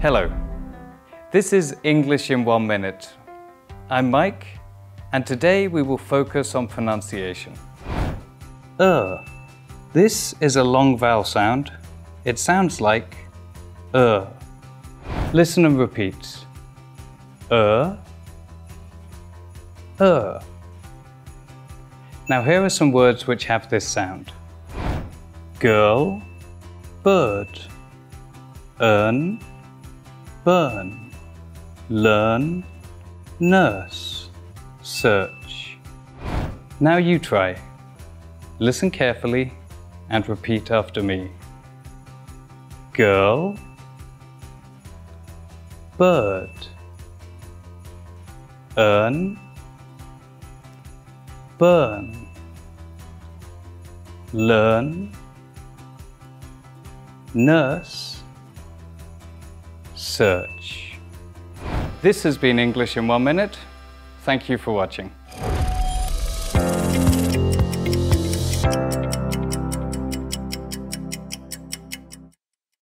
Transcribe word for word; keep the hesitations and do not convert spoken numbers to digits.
Hello, this is English in one minute. I'm Mike, and today we will focus on pronunciation. Er. This is a long vowel sound. It sounds like er. Listen and repeat. Er, er. Now here are some words which have this sound. Girl, bird, earn, burn, learn, nurse, search. Now you try. Listen carefully and repeat after me. Girl, bird, earn, burn, learn, nurse, search. This has been English in one minute. Thank you for watching.